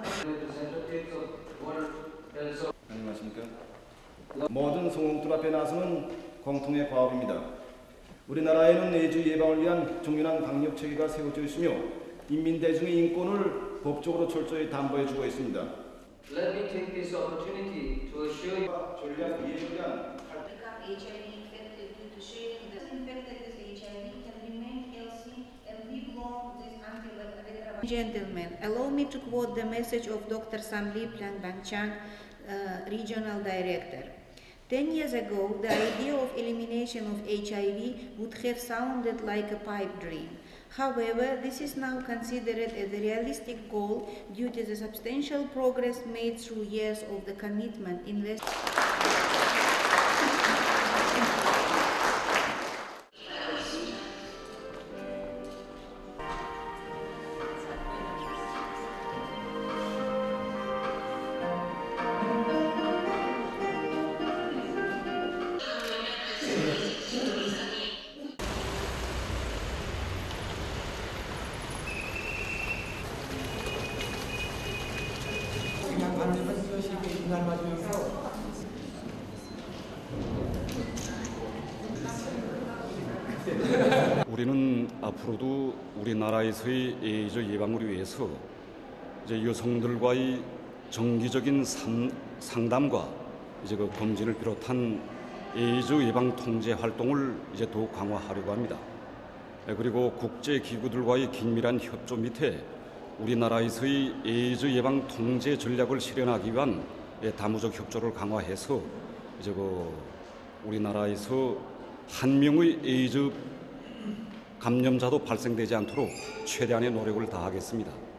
안녕하십니까. 모든 성공들 앞에 나서는 공통의 과업입니다. 우리나라에는 에이즈 예방을 위한 종연한 방역 체계가 세워져 있으며 인민 대중의 인권을 법적으로 철저히 담보해주고 있습니다. Let me take this opportunity to assure you 전략 이해를 위한 HIV infected due to sharing the infected with HIV can remain healthy and live long with until Gentlemen, allow me to quote the message of Dr. Samli Planbangchang, Regional Director. 10 years ago, the idea of elimination of HIV would have sounded like a pipe dream. However, this is now considered as a realistic goal due to the substantial progress made through years of the commitment invested. 우리는 앞으로도 우리나라에서의 에이즈 예방을 위해서 이제 여성들과의 정기적인 상담과 이제 그 검진을 비롯한 에이즈 예방 통제 활동을 이제 더욱 강화하려고 합니다. 그리고 국제 기구들과의 긴밀한 협조 밑에 우리나라에서의 에이즈 예방 통제 전략을 실현하기 위한 다무적 협조를 강화해서 이제 그 우리나라에서 한 명의 에이즈 감염자도 발생되지 않도록 최대한의 노력을 다하겠습니다.